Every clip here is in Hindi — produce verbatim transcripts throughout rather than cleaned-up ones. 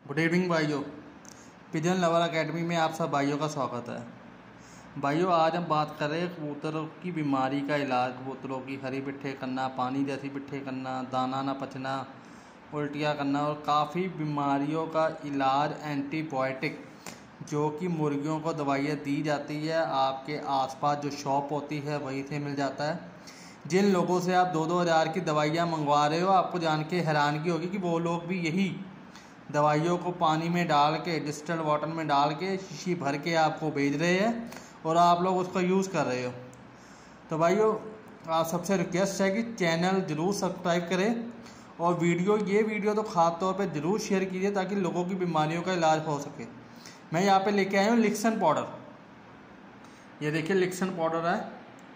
गुड इवनिंग भाइयों, पिजन लवर एकेडमी में आप सब भाइयों का स्वागत है। भाइयों, आज हम बात कर रहे हैं कबूतरों की बीमारी का इलाज। कबूतरों की हरी पिट्ठे करना, पानी जैसी पिट्ठे करना, दाना ना पचना, उल्टियाँ करना और काफ़ी बीमारियों का इलाज एंटीबायोटिक जो कि मुर्गियों को दवाइयाँ दी जाती है, आपके आसपास जो शॉप होती है वहीं से मिल जाता है। जिन लोगों से आप दो दो हज़ार की दवाइयाँ मंगवा रहे हो, आपको जान के हैरानगी होगी कि वो लोग भी यही दवाइयों को पानी में डाल के, डिस्टिल्ड वाटर में डाल के शीशी भर के आपको भेज रहे हैं और आप लोग उसको यूज़ कर रहे हो। तो भाइयों, आप सबसे रिक्वेस्ट है कि चैनल ज़रूर सब्सक्राइब करें और वीडियो ये वीडियो तो ख़ास तौर पे ज़रूर शेयर कीजिए ताकि लोगों की बीमारियों का इलाज हो सके। मैं यहाँ पे लेके आया हूँ लिक्सन पाउडर। ये देखिए लिक्सन पाउडर है।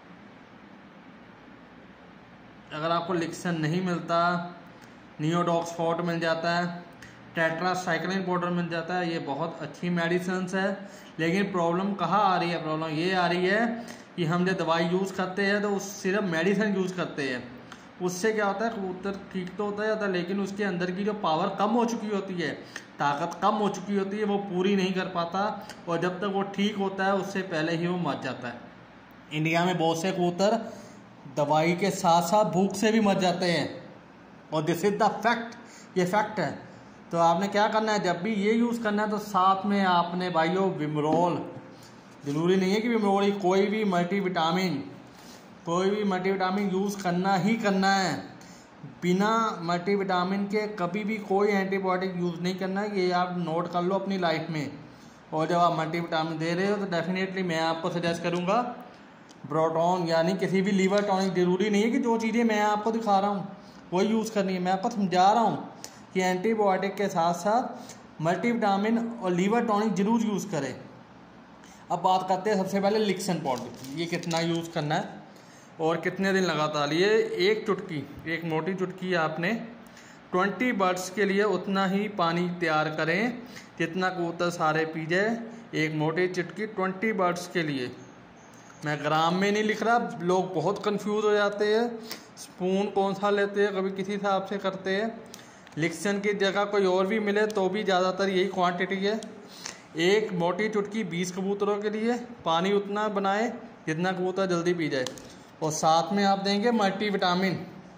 अगर आपको लिक्सन नहीं मिलता, नियोडॉक्सफोर्ट मिल जाता है, टेट्रासाइक्लिन पाउडर मिल जाता है। ये बहुत अच्छी मेडिसिन है, लेकिन प्रॉब्लम कहाँ आ रही है? प्रॉब्लम ये आ रही है कि हम जब दवाई यूज़ करते हैं तो उस सिर्फ मेडिसिन यूज़ करते हैं। उससे क्या होता है, कबूतर ठीक तो होता है, लेकिन उसके अंदर की जो पावर कम हो चुकी होती है, ताकत कम हो चुकी होती है, वो पूरी नहीं कर पाता और जब तक वो ठीक होता है उससे पहले ही वो मर जाता है। इंडिया में बहुत से कबूतर दवाई के साथ साथ भूख से भी मर जाते हैं और दिस इज द फैक्ट। ये फैक्ट है। तो आपने क्या करना है, जब भी ये यूज़ करना है तो साथ में आपने भाइयों विमरोल, ज़रूरी नहीं है कि विमरोल ही, कोई भी मल्टीविटामिन कोई भी मल्टीविटामिन यूज़ करना ही करना है। बिना मल्टीविटामिन के कभी भी कोई एंटीबायोटिक यूज़ नहीं करना है। ये आप नोट कर लो अपनी लाइफ में। और जब आप मल्टीविटामिन दे रहे हो तो डेफिनेटली मैं आपको सजेस्ट करूँगा ब्रोटॉन, यानी किसी भी लीवर टॉनिक। ज़रूरी नहीं है कि जो चीज़ें मैं आपको दिखा रहा हूँ वही यूज़ करनी है। मैं आपको समझा रहा हूँ कि एंटीबायोटिक के साथ साथ मल्टीविटामिन और लीवर टॉनिक जरूर यूज़ करें। अब बात करते हैं सबसे पहले लिक्सन पाउडर की। ये कितना यूज़ करना है और कितने दिन लगातार? ये एक चुटकी, एक मोटी चुटकी आपने ट्वेंटी बर्ड्स के लिए उतना ही पानी तैयार करें जितना कबूतर सारे पी जाए। एक मोटी चुटकी ट्वेंटी बर्ड्स के लिए। मैं ग्राम में नहीं लिख रहा, लोग बहुत कंफ्यूज हो जाते हैं। स्पून कौन सा लेते हैं, कभी किसी हिसाब से करते हैं। लिक्सन की जगह कोई और भी मिले तो भी ज़्यादातर यही क्वांटिटी है। एक मोटी चुटकी बीस कबूतरों के लिए, पानी उतना बनाए जितना कबूतर जल्दी पी जाए। और साथ में आप देंगे मल्टीविटामिन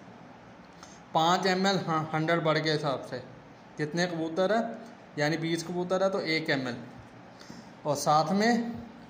पाँच एम एल हंड्रेड बर्ड के हिसाब से। कितने कबूतर है, यानी बीस कबूतर है तो एक एम एल। और साथ में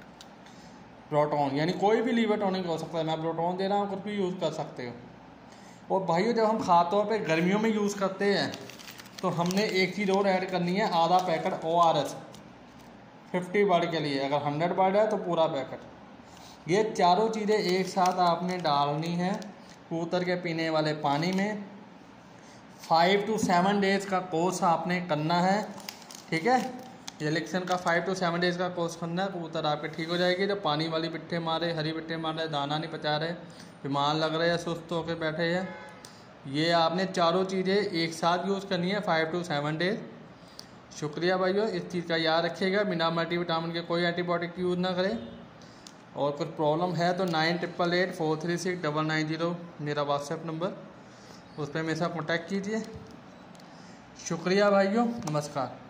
प्रोटॉन, यानी कोई भी लीवर टॉनिक हो सकता है। मैं प्रोटॉन दे रहा हूँ, कुछ भी यूज़ कर सकते हो। और भाइयों, जब हम खास तौर पे गर्मियों में यूज़ करते हैं तो हमने एक चीज़ और ऐड करनी है, आधा packet O R S fifty bird के लिए। अगर हंड्रेड बर्ड है तो पूरा पैकेट। ये चारों चीज़ें एक साथ आपने डालनी है कबूतर के पीने वाले पानी में। फाइव टू सेवन डेज़ का कोर्स आपने करना है, ठीक है। ये लिक्सन का फाइव टू सेवन डेज़ का कोर्स करना है। कबूतर आपके ठीक हो जाएगी। जब पानी वाली पिट्ठे मारे, हरी पिट्ठे मार रहे, दाना नहीं पचा रहे, बीमार लग रहे हैं, सुस्त होकर बैठे हैं, ये आपने चारों चीज़ें एक साथ यूज़ करनी है फाइव टू सेवन डेज। शुक्रिया भाइयों, इस चीज़ का याद रखिएगा। बिना मल्टीविटामिन के कोई एंटीबायोटिक यूज़ ना करें। और कुछ प्रॉब्लम है तो nine triple eight four three six double nine zero मेरा व्हाट्सएप नंबर, उस पर मेरे साथ कॉन्टैक्ट कीजिए। शुक्रिया भाइयों, नमस्कार।